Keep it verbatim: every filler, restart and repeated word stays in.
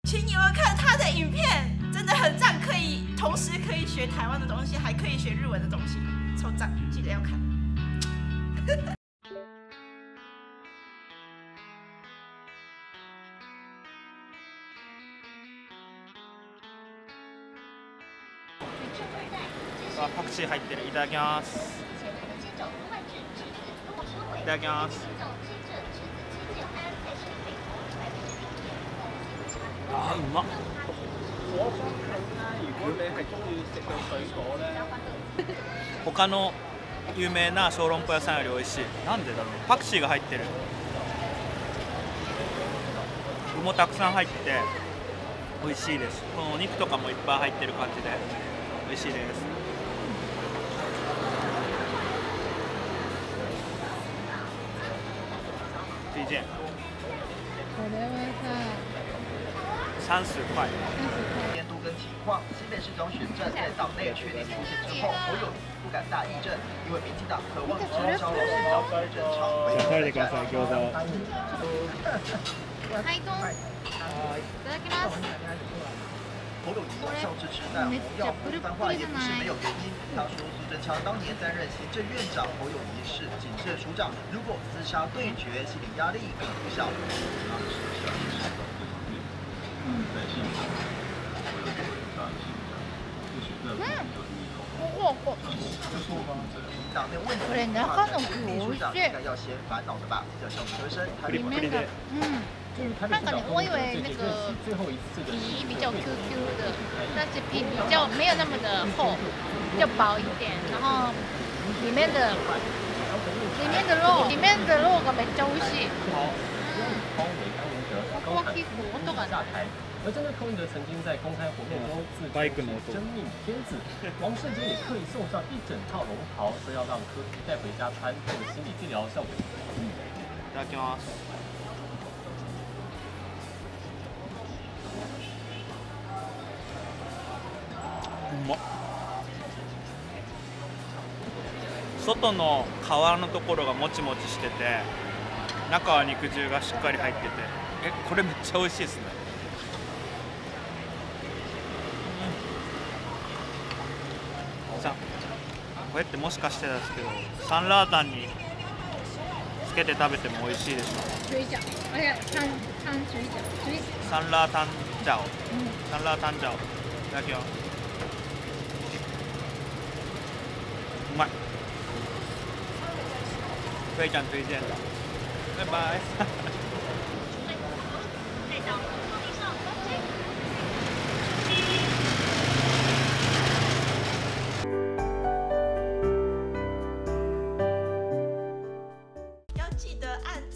请你们看他的影片，真的很赞，可以同时可以学台湾的东西，还可以学日文的东西，超赞，记得要看。 あ、パクチー入ってる。いただきます。いただきます。あ、うまっ。 我想睇咧，如果你係中意食嘅水果咧， 他の有名な小籠包屋さんより美味しい。なんでだろう。パクチーが入ってる。具もたくさん入って美味しいです。このお肉とかもいっぱい入ってる感じで美味しいです。推荐。 これはさ、 三十块。 监督跟情况，新北市长选战在党内确定出现之后，侯友宜不敢大议政，因为民进党渴望招招老市长一阵场。 じゃあ食べてください、餃子を。 はい、どうぞ。いただきます。 侯友宜上至持弹红药不翻话也不是没有原因。他说苏贞昌当年担任行政院长，侯友宜是警政署长，如果厮杀对决，心理压力更不小。党内问题， これ中の具美味しい。 应该要先烦恼的吧？记者向车身台北里面的，嗯。なんかね、我以为那个皮比较 Q Q 的，但是皮比较没有那么的厚，比较薄一点。然后里面的里面的肉，里面的肉がめっちゃ美味しい。ここは結構音がね。 而针对柯文哲曾经在公开活动中自称真命天子，王世坚也刻意送上一整套龙袍，说要让柯带回家穿，做心理治疗效果。 いただきます。うまっ。外の皮のところがもちもちしてて、中は肉汁がしっかり入ってて、え、これめっちゃ美味しいですね。さあ、これってもしかしてですけど、サンラータンにつけて食べても美味しいでしょう。 水饺，而且汤汤水饺，水サンラータンジャオ、サンラータンジャオ、いただきます。うまい。非常推荐的。拜拜。 要记得按